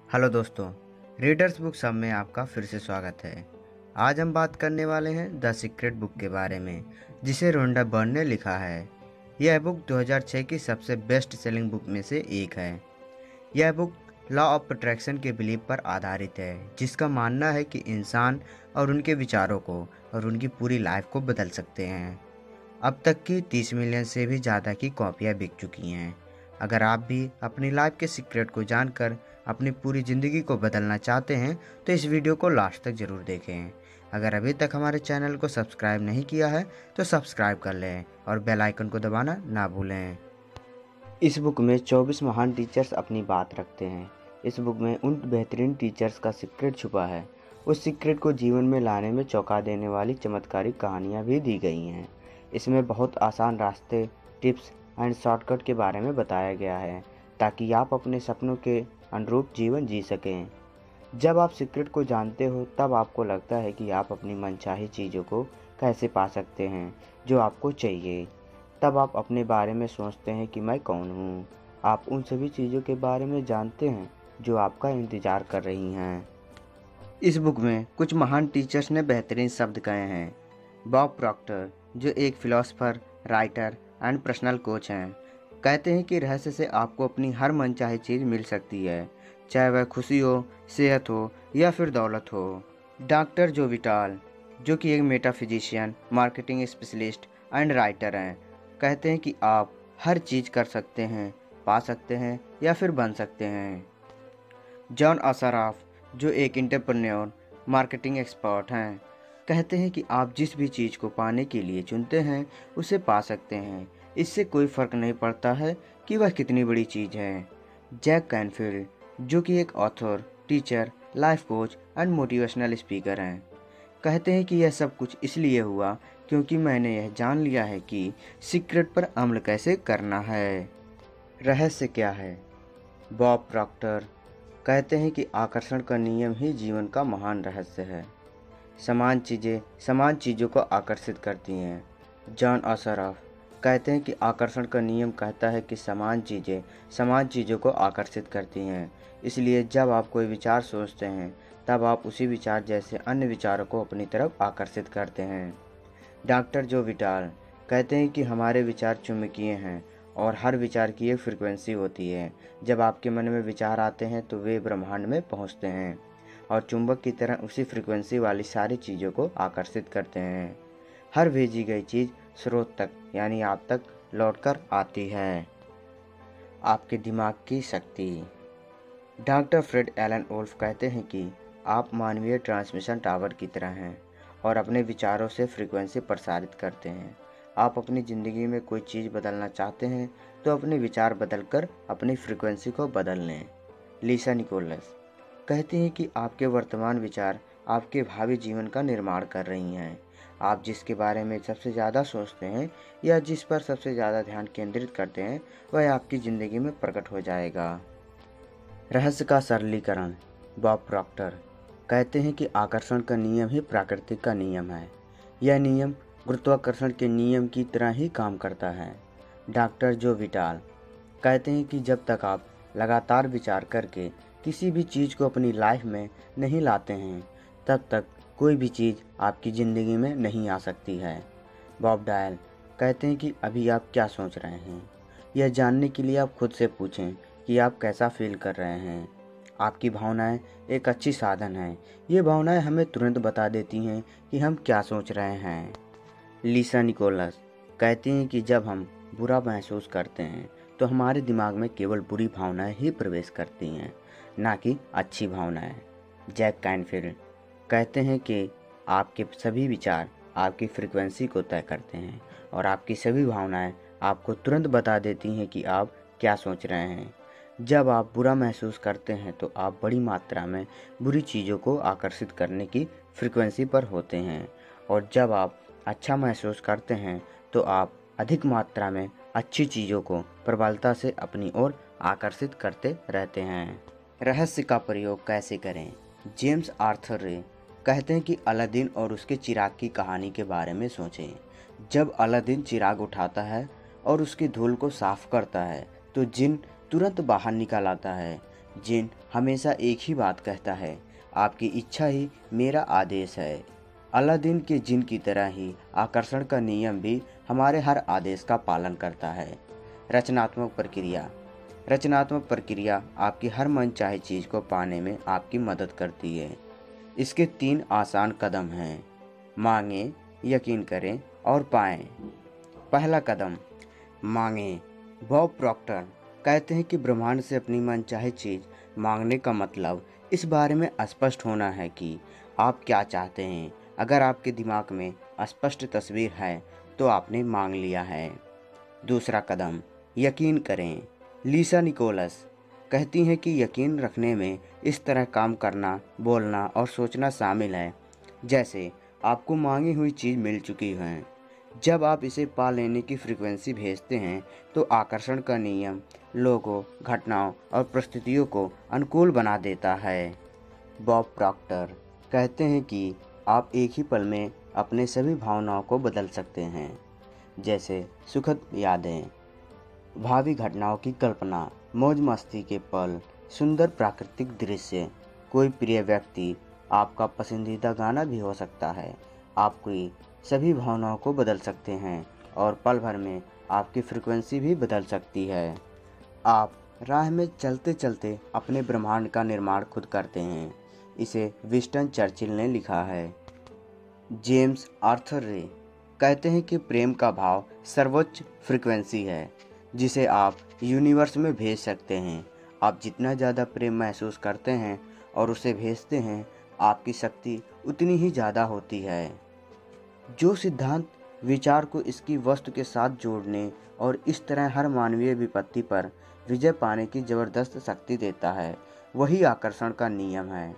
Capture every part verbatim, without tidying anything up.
Hello दोस्तों, readers book सब में आपका फिर से स्वागत है। आज हम बात करने वाले हैं द सीक्रेट बुक के बारे में, जिसे रोंडा बर्न ने लिखा है। यह बुक दो हज़ार छह की सबसे बेस्ट सेलिंग बुक में से एक है। यह बुक लॉ ऑफ अट्रैक्शन के बिलीव पर आधारित है, जिसका मानना है कि इंसान और उनके विचारों को और उनकी पूरी लाइफ को बदल सकते हैं। अब तक की तीस मिलियन से भी ज़्यादा की कॉपियाँ बिक चुकी हैं। अगर आप भी अपनी लाइफ के सीक्रेट को जानकर अपनी पूरी ज़िंदगी को बदलना चाहते हैं तो इस वीडियो को लास्ट तक ज़रूर देखें। अगर अभी तक हमारे चैनल को सब्सक्राइब नहीं किया है तो सब्सक्राइब कर लें और बेल आइकन को दबाना ना भूलें। इस बुक में चौबीस महान टीचर्स अपनी बात रखते हैं। इस बुक में उन बेहतरीन टीचर्स का सीक्रेट छुपा है। उस सीक्रेट को जीवन में लाने में चौंका देने वाली चमत्कारिक कहानियाँ भी दी गई हैं। इसमें बहुत आसान रास्ते, टिप्स एंड शॉर्टकट के बारे में बताया गया है, ताकि आप अपने सपनों के अनुरूप जीवन जी सकें। जब आप सीक्रेट को जानते हो तब आपको लगता है कि आप अपनी मनचाही चीज़ों को कैसे पा सकते हैं जो आपको चाहिए। तब आप अपने बारे में सोचते हैं कि मैं कौन हूँ। आप उन सभी चीज़ों के बारे में जानते हैं जो आपका इंतज़ार कर रही हैं। इस बुक में कुछ महान टीचर्स ने बेहतरीन शब्द कहे हैं। बॉब प्रॉक्टर, जो एक philosopher, writer and personal coach हैं, कहते हैं कि रहस्य से आपको अपनी हर मनचाही चीज़ मिल सकती है, चाहे वह खुशी हो, सेहत हो या फिर दौलत हो। डॉक्टर जो विटाल, जो कि एक metaphysician, marketing specialist and writer हैं, कहते हैं कि आप हर चीज़ कर सकते हैं, पा सकते हैं या फिर बन सकते हैं। जॉन असराफ, जो एक एंटरप्रेन्योर, मार्केटिंग एक्सपर्ट हैं, कहते हैं कि आप जिस भी चीज़ को पाने के लिए चुनते हैं उसे पा सकते हैं। इससे कोई फ़र्क नहीं पड़ता है कि वह कितनी बड़ी चीज़ है। जैक कैनफील्ड, जो कि एक author, teacher, life coach and motivational speaker हैं, कहते हैं कि यह सब कुछ इसलिए हुआ क्योंकि मैंने यह जान लिया है कि सीक्रेट पर अमल कैसे करना है। रहस्य क्या है? बॉब प्रॉक्टर कहते हैं कि आकर्षण का नियम ही जीवन का महान रहस्य है। समान चीज़ें समान चीज़ों को आकर्षित करती हैं। जॉन असराफ कहते हैं कि आकर्षण का नियम कहता है कि समान चीज़ें समान चीज़ों को आकर्षित करती हैं। इसलिए जब आप कोई विचार सोचते हैं तब आप उसी विचार जैसे अन्य विचारों को अपनी तरफ आकर्षित करते हैं। डॉक्टर जो विटाल कहते हैं कि हमारे विचार चुंबकीय हैं और हर विचार की एक फ्रिक्वेंसी होती है। जब आपके मन में विचार आते हैं तो वे ब्रह्मांड में पहुंचते हैं और चुंबक की तरह उसी फ्रिक्वेंसी वाली सारी चीज़ों को आकर्षित करते हैं। हर भेजी गई चीज़ स्रोत तक यानी आप तक लौटकर आती है। आपके दिमाग की शक्ति। डॉक्टर फ्रेड एलन वुल्फ कहते हैं कि आप मानवीय ट्रांसमिशन टावर की तरह हैं और अपने विचारों से फ्रीक्वेंसी प्रसारित करते हैं। आप अपनी ज़िंदगी में कोई चीज़ बदलना चाहते हैं तो अपने विचार बदलकर अपनी फ्रीक्वेंसी को बदल लें। लीसा निकोलस कहती हैं कि आपके वर्तमान विचार आपके भावी जीवन का निर्माण कर रही हैं। आप जिसके बारे में सबसे ज़्यादा सोचते हैं या जिस पर सबसे ज़्यादा ध्यान केंद्रित करते हैं वह आपकी ज़िंदगी में प्रकट हो जाएगा। रहस्य का सरलीकरण। बॉब प्रॉक्टर कहते हैं कि आकर्षण का नियम ही प्राकृतिक का नियम है। यह नियम गुरुत्वाकर्षण के नियम की तरह ही काम करता है। डॉक्टर जो विटाल कहते हैं कि जब तक आप लगातार विचार करके किसी भी चीज़ को अपनी लाइफ में नहीं लाते हैं तब तक कोई भी चीज़ आपकी ज़िंदगी में नहीं आ सकती है। बॉब डायल कहते हैं कि अभी आप क्या सोच रहे हैं, यह जानने के लिए आप खुद से पूछें कि आप कैसा फील कर रहे हैं। आपकी भावनाएं एक अच्छी साधन है। ये भावनाएं हमें तुरंत बता देती हैं कि हम क्या सोच रहे हैं। लीसा निकोलस कहती हैं कि जब हम बुरा महसूस करते हैं तो हमारे दिमाग में केवल बुरी भावनाएं ही प्रवेश करती हैं, ना कि अच्छी भावनाएं। जैक कैनफील्ड कहते हैं कि आपके सभी विचार आपकी फ्रीक्वेंसी को तय करते हैं और आपकी सभी भावनाएं आपको तुरंत बता देती हैं कि आप क्या सोच रहे हैं। जब आप बुरा महसूस करते हैं तो आप बड़ी मात्रा में बुरी चीज़ों को आकर्षित करने की फ्रीक्वेंसी पर होते हैं और जब आप अच्छा महसूस करते हैं तो आप अधिक मात्रा में अच्छी चीज़ों को प्रबलता से अपनी ओर आकर्षित करते रहते हैं। रहस्य का प्रयोग कैसे करें? जेम्स आर्थर रे कहते हैं कि अलादीन और उसके चिराग की कहानी के बारे में सोचें। जब अलादीन चिराग उठाता है और उसकी धूल को साफ करता है तो जिन तुरंत बाहर निकल आता है। जिन हमेशा एक ही बात कहता है, आपकी इच्छा ही मेरा आदेश है। अलादीन के जिन की तरह ही आकर्षण का नियम भी हमारे हर आदेश का पालन करता है। रचनात्मक प्रक्रिया। रचनात्मक प्रक्रिया आपकी हर मनचाही चीज़ को पाने में आपकी मदद करती है। इसके तीन आसान कदम हैं: मांगें, यकीन करें और पाएं। पहला कदम, मांगें। बॉब प्रॉक्टर कहते हैं कि ब्रह्मांड से अपनी मनचाही चीज़ मांगने का मतलब इस बारे में स्पष्ट होना है कि आप क्या चाहते हैं। अगर आपके दिमाग में स्पष्ट तस्वीर है तो आपने मांग लिया है। दूसरा कदम, यकीन करें। लीसा निकोलस कहती हैं कि यकीन रखने में इस तरह काम करना, बोलना और सोचना शामिल है जैसे आपको मांगी हुई चीज़ मिल चुकी है। जब आप इसे पा लेने की फ्रीक्वेंसी भेजते हैं तो आकर्षण का नियम लोगों, घटनाओं और परिस्थितियों को अनुकूल बना देता है। बॉब प्रॉक्टर कहते हैं कि आप एक ही पल में अपने सभी भावनाओं को बदल सकते हैं, जैसे सुखद यादें, भावी घटनाओं की कल्पना, मौज मस्ती के पल, सुंदर प्राकृतिक दृश्य, कोई प्रिय व्यक्ति, आपका पसंदीदा गाना भी हो सकता है। आपकी सभी भावनाओं को बदल सकते हैं और पल भर में आपकी फ्रीक्वेंसी भी बदल सकती है। आप राह में चलते चलते अपने ब्रह्मांड का निर्माण खुद करते हैं। इसे विंस्टन चर्चिल ने लिखा है। जेम्स आर्थर रे कहते हैं कि प्रेम का भाव सर्वोच्च फ्रीक्वेंसी है जिसे आप यूनिवर्स में भेज सकते हैं। आप जितना ज़्यादा प्रेम महसूस करते हैं और उसे भेजते हैं, आपकी शक्ति उतनी ही ज़्यादा होती है। जो सिद्धांत विचार को इसकी वस्तु के साथ जोड़ने और इस तरह हर मानवीय विपत्ति पर विजय पाने की ज़बरदस्त शक्ति देता है, वही आकर्षण का नियम है।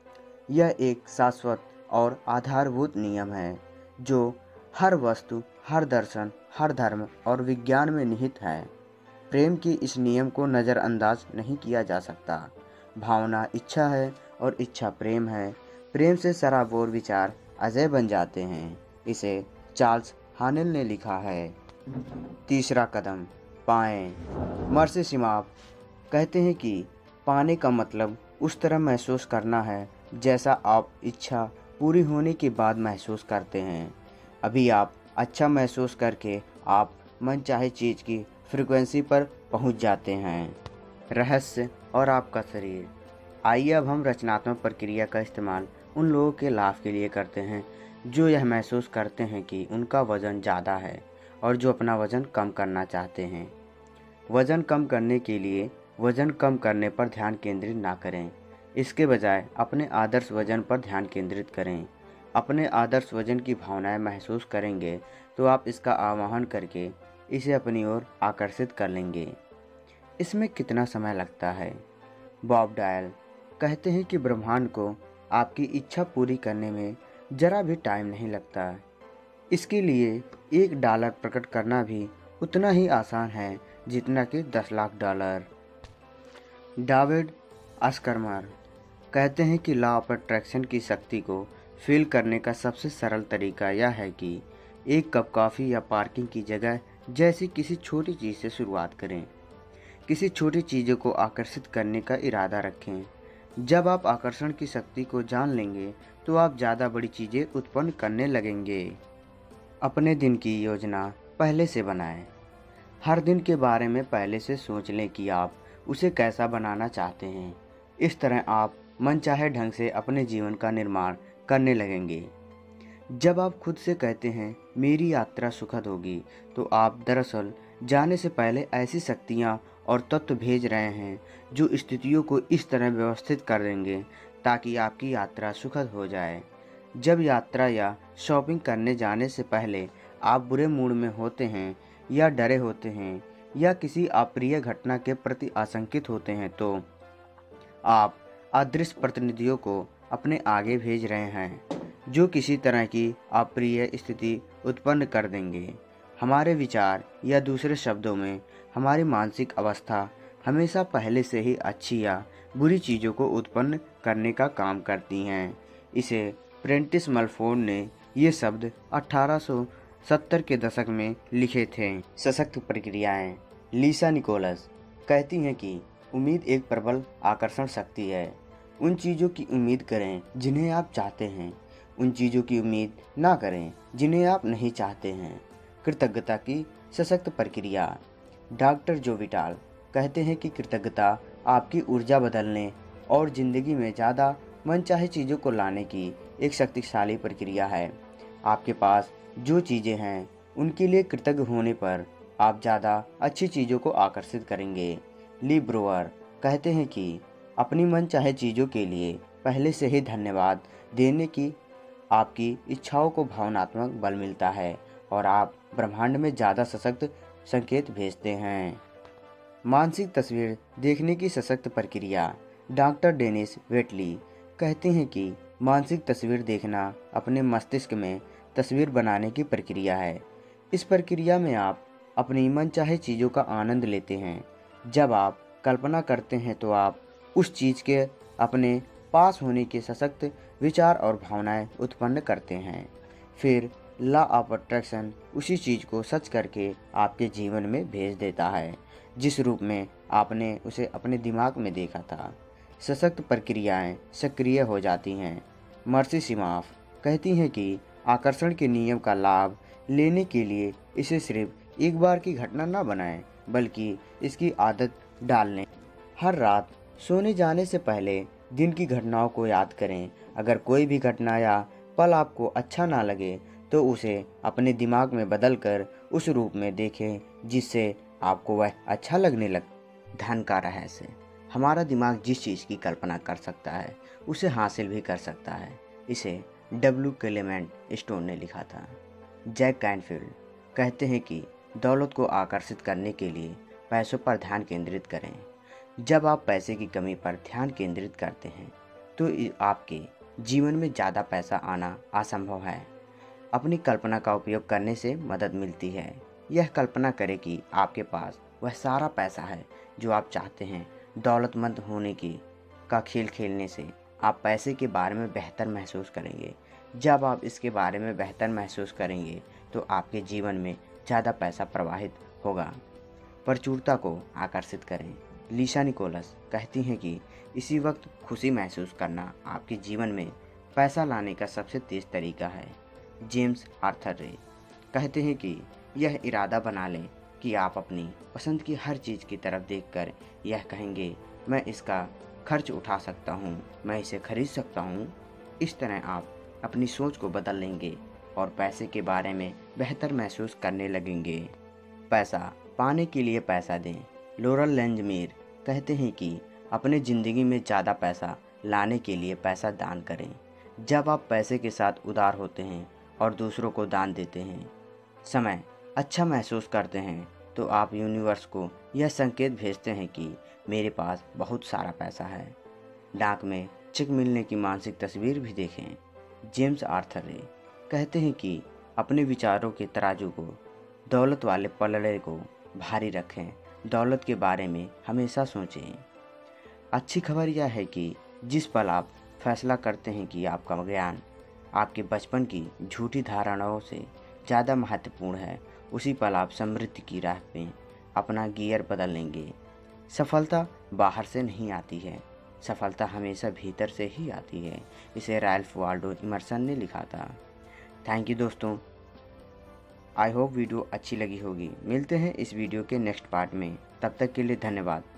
यह एक शाश्वत और आधारभूत नियम है जो हर वस्तु, हर दर्शन, हर धर्म और विज्ञान में निहित है। प्रेम की इस नियम को नज़रअंदाज नहीं किया जा सकता। भावना इच्छा है और इच्छा प्रेम है। प्रेम से सराबोर विचार अजय बन जाते हैं। इसे चार्ल्स हानेल ने लिखा है। तीसरा कदम, पाएं। मर्सी सिमाप कहते हैं कि पाने का मतलब उस तरह महसूस करना है जैसा आप इच्छा पूरी होने के बाद महसूस करते हैं। अभी आप अच्छा महसूस करके आप मनचाही चीज़ की फ्रीक्वेंसी पर पहुंच जाते हैं। रहस्य और आपका शरीर। आइए अब हम रचनात्मक प्रक्रिया का इस्तेमाल उन लोगों के लाभ के लिए करते हैं जो यह महसूस करते हैं कि उनका वज़न ज़्यादा है और जो अपना वज़न कम करना चाहते हैं। वज़न कम करने के लिए वज़न कम करने पर ध्यान केंद्रित ना करें, इसके बजाय अपने आदर्श वज़न पर ध्यान केंद्रित करें। अपने आदर्श वज़न की भावनाएं महसूस करेंगे तो आप इसका आवाहन करके इसे अपनी ओर आकर्षित कर लेंगे। इसमें कितना समय लगता है? बॉब डायल कहते हैं कि ब्रह्मांड को आपकी इच्छा पूरी करने में ज़रा भी टाइम नहीं लगता। इसके लिए एक डॉलर प्रकट करना भी उतना ही आसान है जितना कि दस लाख डॉलर। डेविड अस्कर्मर कहते हैं कि लॉ ऑफ अट्रैक्शन की शक्ति को फील करने का सबसे सरल तरीका यह है कि एक कप कॉफ़ी या पार्किंग की जगह जैसी किसी छोटी चीज़ से शुरुआत करें। किसी छोटी चीज़ों को आकर्षित करने का इरादा रखें। जब आप आकर्षण की शक्ति को जान लेंगे तो आप ज़्यादा बड़ी चीज़ें उत्पन्न करने लगेंगे। अपने दिन की योजना पहले से बनाएं। हर दिन के बारे में पहले से सोच लें कि आप उसे कैसा बनाना चाहते हैं। इस तरह आप मनचाहे ढंग से अपने जीवन का निर्माण करने लगेंगे। जब आप खुद से कहते हैं मेरी यात्रा सुखद होगी, तो आप दरअसल जाने से पहले ऐसी शक्तियाँ और तत्व भेज रहे हैं जो स्थितियों को इस तरह व्यवस्थित कर देंगे ताकि आपकी यात्रा सुखद हो जाए। जब यात्रा या शॉपिंग करने जाने से पहले आप बुरे मूड में होते हैं या डरे होते हैं या किसी अप्रिय घटना के प्रति आशंकित होते हैं तो आप अदृश्य प्रतिनिधियों को अपने आगे भेज रहे हैं जो किसी तरह की अप्रिय स्थिति उत्पन्न कर देंगे। हमारे विचार या दूसरे शब्दों में हमारी मानसिक अवस्था हमेशा पहले से ही अच्छी या बुरी चीज़ों को उत्पन्न करने का काम करती हैं। इसे प्रेंटिस मलफोर्ड ने ये शब्द अठारह सौ सत्तर के दशक में लिखे थे। सशक्त प्रक्रियाएं। लीसा निकोलस कहती हैं कि उम्मीद एक प्रबल आकर्षण शक्ति है। उन चीज़ों की उम्मीद करें जिन्हें आप चाहते हैं, उन चीज़ों की उम्मीद ना करें जिन्हें आप नहीं चाहते हैं। कृतज्ञता की सशक्त प्रक्रिया। डॉक्टर जोविटाल कहते हैं कि कृतज्ञता आपकी ऊर्जा बदलने और ज़िंदगी में ज़्यादा मनचाहे चीज़ों को लाने की एक शक्तिशाली प्रक्रिया है। आपके पास जो चीज़ें हैं उनके लिए कृतज्ञ होने पर आप ज़्यादा अच्छी चीज़ों को आकर्षित करेंगे। ली ब्रोअर कहते हैं कि अपनी मनचाहे चीज़ों के लिए पहले से ही धन्यवाद देने की आपकी इच्छाओं को भावनात्मक बल मिलता है और आप ब्रह्मांड में ज़्यादा सशक्त संकेत भेजते हैं। मानसिक तस्वीर देखने की सशक्त प्रक्रिया। डॉक्टर डेनिस वेटली कहते हैं कि मानसिक तस्वीर देखना अपने मस्तिष्क में तस्वीर बनाने की प्रक्रिया है। इस प्रक्रिया में आप अपनी मनचाहे चीज़ों का आनंद लेते हैं। जब आप कल्पना करते हैं तो आप उस चीज़ के अपने पास होने के सशक्त विचार और भावनाएं उत्पन्न करते हैं। फिर लॉ ऑफ अट्रैक्शन उसी चीज़ को सच करके आपके जीवन में भेज देता है जिस रूप में आपने उसे अपने दिमाग में देखा था। सशक्त प्रक्रियाएं सक्रिय हो जाती हैं। मर्सी सिमाफ कहती हैं कि आकर्षण के नियम का लाभ लेने के लिए इसे सिर्फ एक बार की घटना न बनाएं, बल्कि इसकी आदत डाल लें। हर रात सोने जाने से पहले दिन की घटनाओं को याद करें। अगर कोई भी घटना या पल आपको अच्छा ना लगे तो उसे अपने दिमाग में बदल कर उस रूप में देखें जिससे आपको वह अच्छा लगने लगे। धन का रहस्य। हमारा दिमाग जिस चीज़ की कल्पना कर सकता है उसे हासिल भी कर सकता है। इसे डब्ल्यू क्लेमेंट स्टोन ने लिखा था। जैक कैनफील्ड कहते हैं कि दौलत को आकर्षित करने के लिए पैसों पर ध्यान केंद्रित करें। जब आप पैसे की कमी पर ध्यान केंद्रित करते हैं तो आपके जीवन में ज़्यादा पैसा आना असंभव है। अपनी कल्पना का उपयोग करने से मदद मिलती है। यह कल्पना करें कि आपके पास वह सारा पैसा है जो आप चाहते हैं। दौलतमंद होने की का खेल खेलने से आप पैसे के बारे में बेहतर महसूस करेंगे। जब आप इसके बारे में बेहतर महसूस करेंगे तो आपके जीवन में ज़्यादा पैसा प्रवाहित होगा। प्रचुरता को आकर्षित करें। लीसा निकोलस कहती हैं कि इसी वक्त खुशी महसूस करना आपके जीवन में पैसा लाने का सबसे तेज़ तरीका है। जेम्स आर्थर रे कहते हैं कि यह इरादा बना लें कि आप अपनी पसंद की हर चीज़ की तरफ देखकर यह कहेंगे, मैं इसका खर्च उठा सकता हूँ, मैं इसे खरीद सकता हूँ। इस तरह आप अपनी सोच को बदल लेंगे और पैसे के बारे में बेहतर महसूस करने लगेंगे। पैसा पाने के लिए पैसा दें। लोरल लेंजमीर कहते हैं कि अपने ज़िंदगी में ज़्यादा पैसा लाने के लिए पैसा दान करें। जब आप पैसे के साथ उदार होते हैं और दूसरों को दान देते हैं, समय अच्छा महसूस करते हैं, तो आप यूनिवर्स को यह संकेत भेजते हैं कि मेरे पास बहुत सारा पैसा है। डाक में चेक मिलने की मानसिक तस्वीर भी देखें। जेम्स आर्थर रे कहते हैं कि अपने विचारों के तराजू को दौलत वाले पलड़े को भारी रखें। दौलत के बारे में हमेशा सोचें। अच्छी खबर यह है कि जिस पल आप फैसला करते हैं कि आपका ज्ञान आपके बचपन की झूठी धारणाओं से ज़्यादा महत्वपूर्ण है, उसी पल आप समृद्धि की राह पे अपना गियर बदल लेंगे। सफलता बाहर से नहीं आती है, सफलता हमेशा भीतर से ही आती है। इसे रैल्फ वाल्डो इमर्सन ने लिखा था। थैंक यू दोस्तों, आई होप वीडियो अच्छी लगी होगी। मिलते हैं इस वीडियो के नेक्स्ट पार्ट में, तब तक के लिए धन्यवाद।